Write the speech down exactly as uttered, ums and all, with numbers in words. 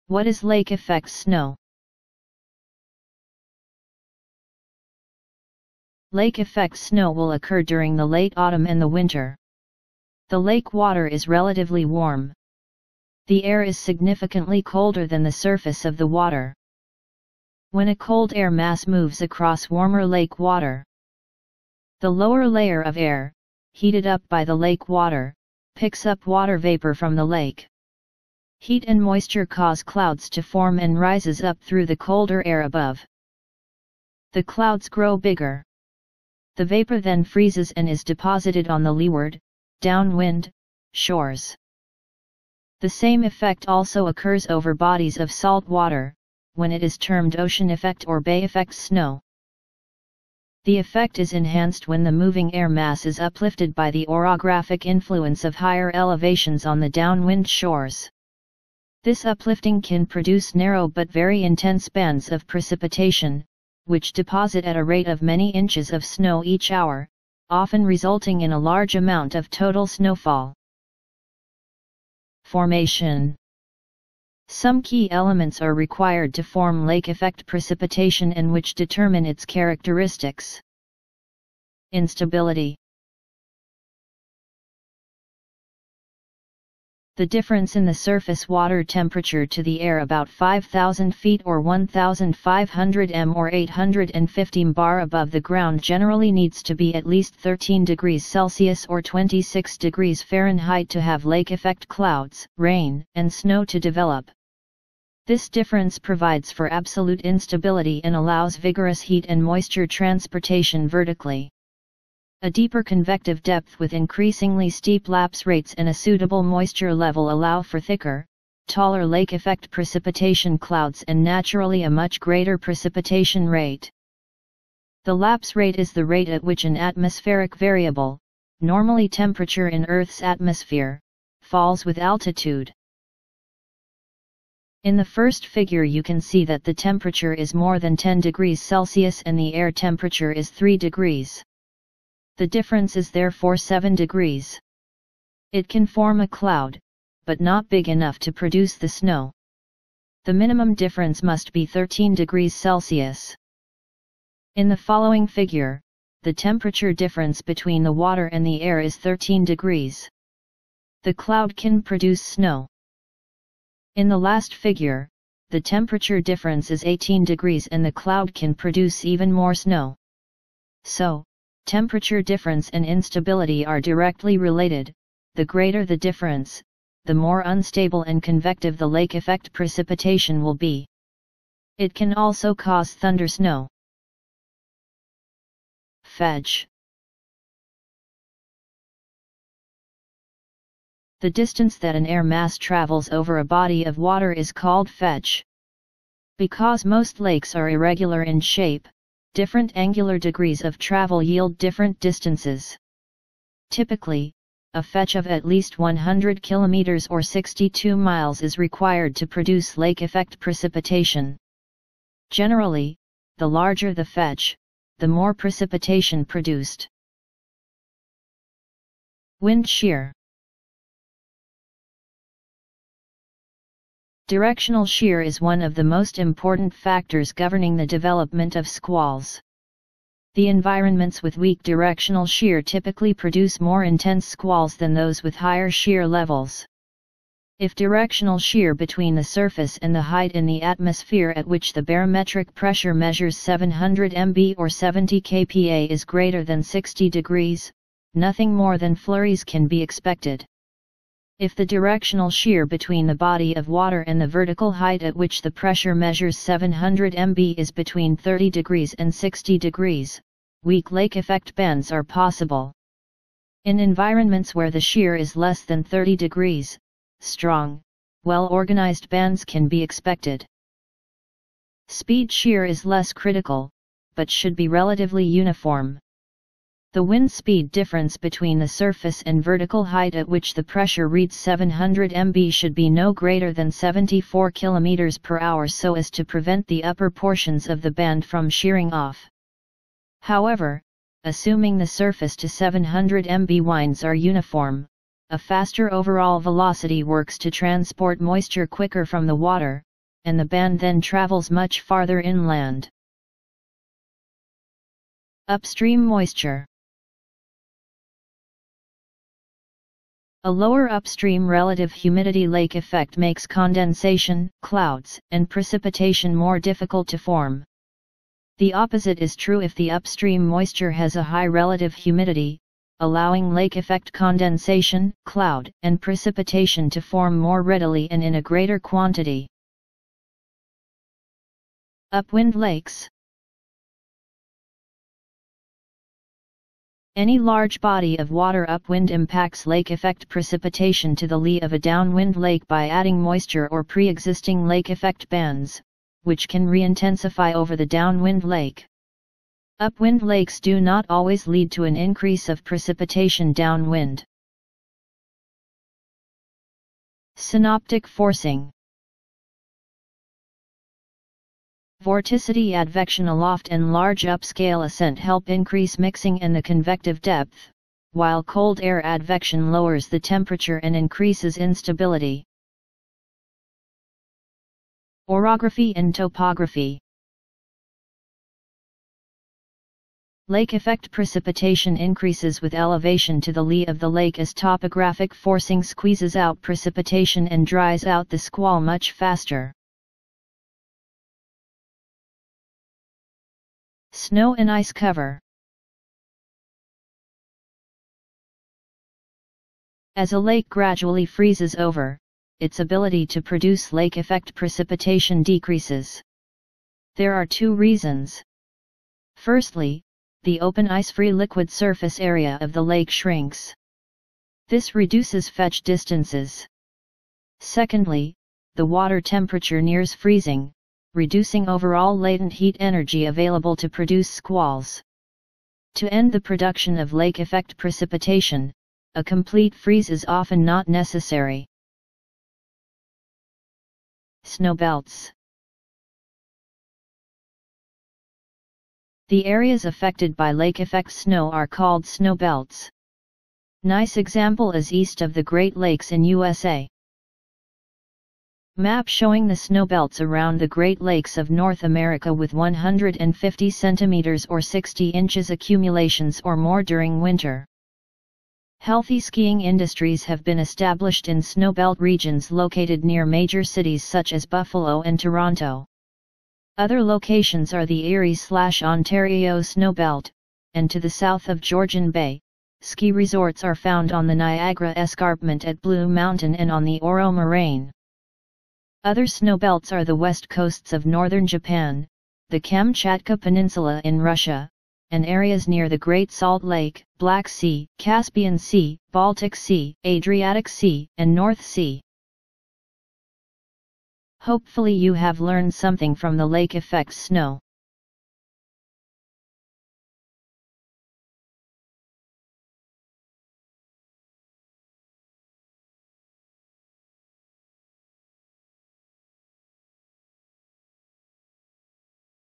What is lake effect snow? Lake effect snow will occur during the late autumn and the winter. The lake water is relatively warm. The air is significantly colder than the surface of the water. When a cold air mass moves across warmer lake water, the lower layer of air, heated up by the lake water, picks up water vapor from the lake. Heat and moisture cause clouds to form and rises up through the colder air above. The clouds grow bigger. The vapor then freezes and is deposited on the leeward, downwind, shores. The same effect also occurs over bodies of salt water, when it is termed ocean effect or bay effect snow. The effect is enhanced when the moving air mass is uplifted by the orographic influence of higher elevations on the downwind shores. This uplifting can produce narrow but very intense bands of precipitation, which deposit at a rate of many inches of snow each hour, often resulting in a large amount of total snowfall. Formation. Some key elements are required to form lake effect precipitation and which determine its characteristics. Instability. The difference in the surface water temperature to the air about five thousand feet or one thousand five hundred meters or eight hundred fifty bar above the ground generally needs to be at least thirteen degrees Celsius or twenty-six degrees Fahrenheit to have lake effect clouds, rain, and snow to develop. This difference provides for absolute instability and allows vigorous heat and moisture transportation vertically. A deeper convective depth with increasingly steep lapse rates and a suitable moisture level allow for thicker, taller lake effect precipitation clouds and naturally a much greater precipitation rate. The lapse rate is the rate at which an atmospheric variable, normally temperature in Earth's atmosphere, falls with altitude. In the first figure you can see that the temperature is more than ten degrees Celsius and the air temperature is three degrees. The difference is therefore seven degrees. It can form a cloud, but not big enough to produce the snow. The minimum difference must be thirteen degrees Celsius. In the following figure, the temperature difference between the water and the air is thirteen degrees. The cloud can produce snow. In the last figure, the temperature difference is eighteen degrees and the cloud can produce even more snow. So, temperature difference and instability are directly related. The greater the difference, the more unstable and convective the lake effect precipitation will be. It can also cause thundersnow. Fetch. The distance that an air mass travels over a body of water is called fetch. Because most lakes are irregular in shape, different angular degrees of travel yield different distances. Typically, a fetch of at least one hundred kilometers or sixty-two miles is required to produce lake effect precipitation. Generally, the larger the fetch, the more precipitation produced. Wind shear. Directional shear is one of the most important factors governing the development of squalls. The environments with weak directional shear typically produce more intense squalls than those with higher shear levels. If directional shear between the surface and the height in the atmosphere at which the barometric pressure measures seven hundred meters or seventy kilometers per hour is greater than sixty degrees, nothing more than flurries can be expected. If the directional shear between the body of water and the vertical height at which the pressure measures seven hundred meters is between thirty degrees and sixty degrees, weak lake effect bands are possible. In environments where the shear is less than thirty degrees, strong, well-organized bands can be expected. Speed shear is less critical, but should be relatively uniform. The wind speed difference between the surface and vertical height at which the pressure reads seven hundred meters should be no greater than seventy-four kilometers per hour so as to prevent the upper portions of the band from shearing off. However, assuming the surface to seven hundred meters winds are uniform, a faster overall velocity works to transport moisture quicker from the water, and the band then travels much farther inland. Upstream moisture. A lower upstream relative humidity lake effect makes condensation, clouds, and precipitation more difficult to form. The opposite is true if the upstream moisture has a high relative humidity, allowing lake effect condensation, cloud, and precipitation to form more readily and in a greater quantity. Upwind lakes. Any large body of water upwind impacts lake effect precipitation to the lee of a downwind lake by adding moisture or pre-existing lake effect bands, which can re-intensify over the downwind lake. Upwind lakes do not always lead to an increase of precipitation downwind. Synoptic forcing. Vorticity advection aloft and large upscale ascent help increase mixing and the convective depth, while cold air advection lowers the temperature and increases instability. Orography and topography. Lake effect precipitation increases with elevation to the lee of the lake as topographic forcing squeezes out precipitation and dries out the squall much faster. Snow and ice cover. As a lake gradually freezes over, its ability to produce lake effect precipitation decreases. There are two reasons. Firstly, the open ice-free liquid surface area of the lake shrinks. This reduces fetch distances. Secondly, the water temperature nears freezing, reducing overall latent heat energy available to produce squalls. To end the production of lake effect precipitation, a complete freeze is often not necessary. Snowbelts. The areas affected by lake effect snow are called snowbelts. Nice example is east of the Great Lakes in U S A. Map showing the snowbelts around the Great Lakes of North America with one hundred fifty centimeters or sixty inches accumulations or more during winter. Healthy skiing industries have been established in snowbelt regions located near major cities such as Buffalo and Toronto. Other locations are the Erie/Ontario Snowbelt, and to the south of Georgian Bay, ski resorts are found on the Niagara Escarpment at Blue Mountain and on the Oro Moraine. Other snowbelts are the west coasts of northern Japan, the Kamchatka Peninsula in Russia, and areas near the Great Salt Lake, Black Sea, Caspian Sea, Baltic Sea, Adriatic Sea, and North Sea. Hopefully you have learned something from the lake effect snow.